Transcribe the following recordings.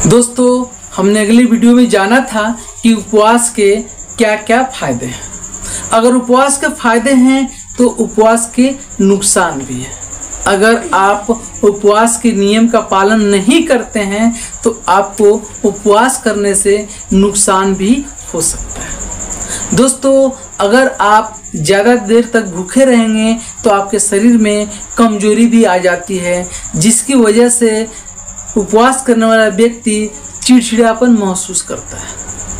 दोस्तों, हमने अगली वीडियो में जाना था कि उपवास के क्या क्या फायदे हैं। अगर उपवास के फायदे हैं तो उपवास के नुकसान भी है। अगर आप उपवास के नियम का पालन नहीं करते हैं तो आपको उपवास करने से नुकसान भी हो सकता है। दोस्तों, अगर आप ज़्यादा देर तक भूखे रहेंगे तो आपके शरीर में कमजोरी भी आ जाती है, जिसकी वजह से उपवास करने वाला व्यक्ति चिड़चिड़ापन महसूस करता है।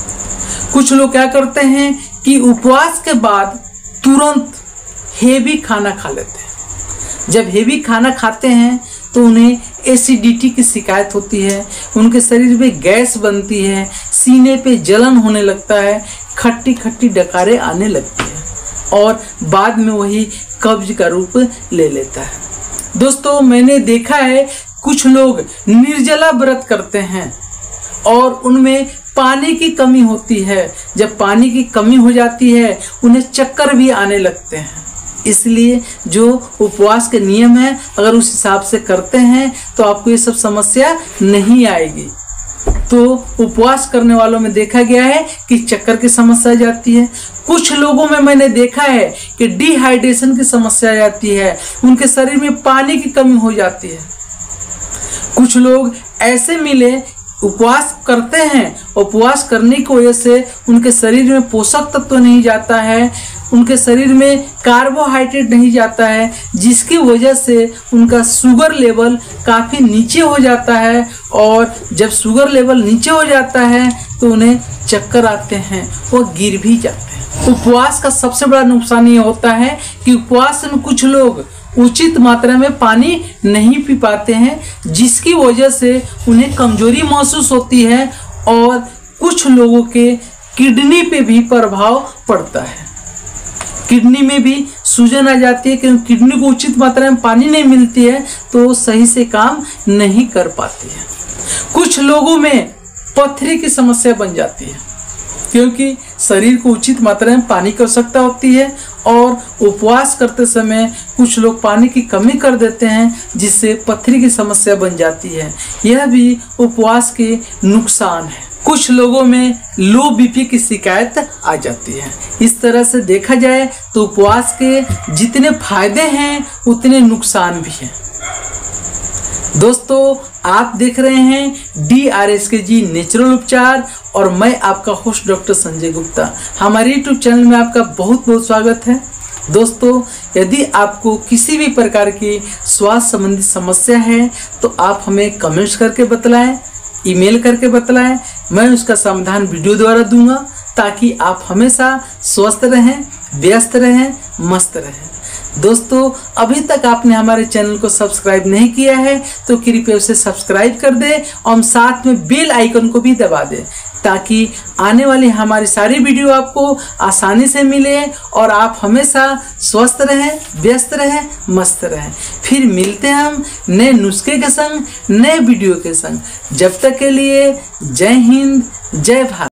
कुछ लोग क्या करते हैं कि उपवास के बाद तुरंत हेवी खाना खा लेते हैं। जब हेवी खाना खाते हैं तो उन्हें एसिडिटी की शिकायत होती है, उनके शरीर में गैस बनती है, सीने पे जलन होने लगता है, खट्टी खट्टी डकारें आने लगती है और बाद में वही कब्ज का रूप ले लेता है। दोस्तों, मैंने देखा है कुछ लोग निर्जला व्रत करते हैं और उनमें पानी की कमी होती है। जब पानी की कमी हो जाती है उन्हें चक्कर भी आने लगते हैं। इसलिए जो उपवास के नियम है अगर उस हिसाब से करते हैं तो आपको ये सब समस्या नहीं आएगी। तो उपवास करने वालों में देखा गया है कि चक्कर की समस्या आ जाती है। कुछ लोगों में मैंने देखा है कि डिहाइड्रेशन की समस्या आ जाती है, उनके शरीर में पानी की कमी हो जाती है। कुछ लोग ऐसे मिले उपवास करते हैं, उपवास करने की वजह से उनके शरीर में पोषक तत्व नहीं जाता है, उनके शरीर में कार्बोहाइड्रेट नहीं जाता है, जिसकी वजह से उनका शुगर लेवल काफ़ी नीचे हो जाता है और जब शुगर लेवल नीचे हो जाता है तो उन्हें चक्कर आते हैं, वो गिर भी जाते हैं। उपवास का सबसे बड़ा नुकसान ये होता है कि उपवास में कुछ लोग उचित मात्रा में पानी नहीं पी पाते हैं, जिसकी वजह से उन्हें कमजोरी महसूस होती है और कुछ लोगों के किडनी पे भी प्रभाव पड़ता है। किडनी में भी सूजन आ जाती है क्योंकि किडनी को उचित मात्रा में पानी नहीं मिलती है तो वो सही से काम नहीं कर पाती है। कुछ लोगों में पथरी की समस्या बन जाती है क्योंकि शरीर को उचित मात्रा में पानी की आवश्यकता होती है और उपवास करते समय कुछ लोग पानी की कमी कर देते हैं, जिससे पथरी की समस्या बन जाती है। यह भी उपवास के नुकसान है। कुछ लोगों में लो बीपी की शिकायत आ जाती है। इस तरह से देखा जाए तो उपवास के जितने फायदे हैं उतने नुकसान भी हैं। दोस्तों, आप देख रहे हैं DRSKG नेचुरल उपचार और मैं आपका होस्ट डॉक्टर संजय गुप्ता। हमारे YouTube चैनल में आपका बहुत बहुत स्वागत है। दोस्तों, यदि आपको किसी भी प्रकार की स्वास्थ्य संबंधी समस्या है तो आप हमें कमेंट्स करके बतलाएं, ईमेल करके बतलाएं। मैं उसका समाधान वीडियो द्वारा दूंगा ताकि आप हमेशा स्वस्थ रहें, व्यस्त रहें, मस्त रहें। दोस्तों, अभी तक आपने हमारे चैनल को सब्सक्राइब नहीं किया है तो कृपया उसे सब्सक्राइब कर दें और साथ में बेल आइकन को भी दबा दें ताकि आने वाली हमारी सारी वीडियो आपको आसानी से मिले और आप हमेशा स्वस्थ रहें, व्यस्त रहें, मस्त रहें। फिर मिलते हैं हम नए नुस्खे के संग, नए वीडियो के संग। जब तक के लिए जय हिंद, जय भारत।